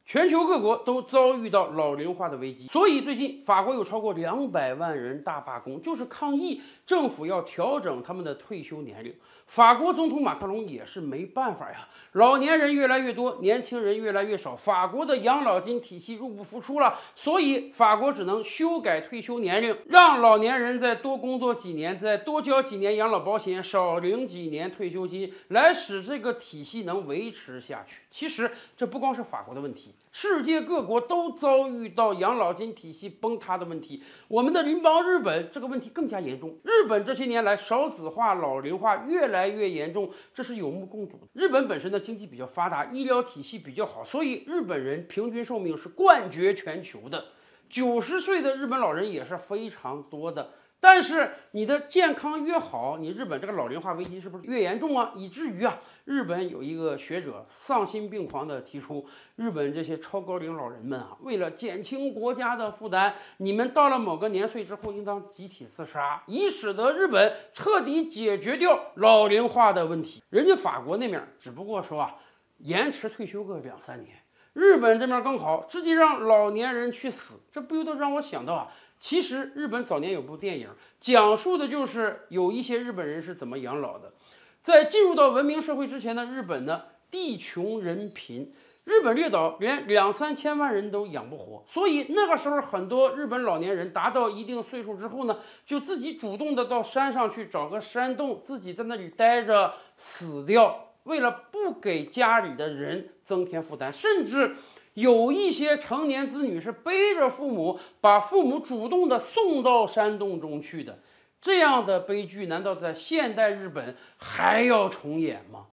全球各国都遭遇到老龄化的危机，所以最近法国有超过200万人大罢工，就是抗议政府要调整他们的退休年龄。法国总统马克龙也是没办法呀，老年人越来越多，年轻人越来越少，法国的养老金体系入不敷出了，所以法国只能修改退休年龄，让老年人再多工作几年，再多交几年养老保险，少领几年退休金，来使这个体系能维持下去。其实这不光是法国的问题。世界各国都遭遇到养老金体系崩塌的问题，我们的邻邦日本这个问题更加严重。日本这些年来少子化、老龄化越来越严重，这是有目共睹的。日本本身的经济比较发达，医疗体系比较好，所以日本人平均寿命是冠绝全球的。90岁的日本老人也是非常多的。但是你的健康越好，你日本这个老龄化危机是不是越严重啊？以至于日本有一个学者丧心病狂地提出，日本这些超高龄老人们为了减轻国家的负担，你们到了某个年岁之后，应当集体自杀，以使得日本彻底解决掉老龄化的问题。人家法国那面只不过说延迟退休个2-3年。日本这边更好，直接让老年人去死，这不由得让我想到其实日本早年有部电影，讲述的就是有一些日本人是怎么养老的。在进入到文明社会之前的日本呢，地穷人贫，日本列岛连2-3千万人都养不活，所以那个时候很多日本老年人达到一定岁数之后呢，就自己主动的到山上去找个山洞，自己在那里待着死掉。为了不给家里的人增添负担，甚至有一些成年子女是背着父母，把父母主动的送到山洞中去的。这样的悲剧难道在现代日本还要重演吗？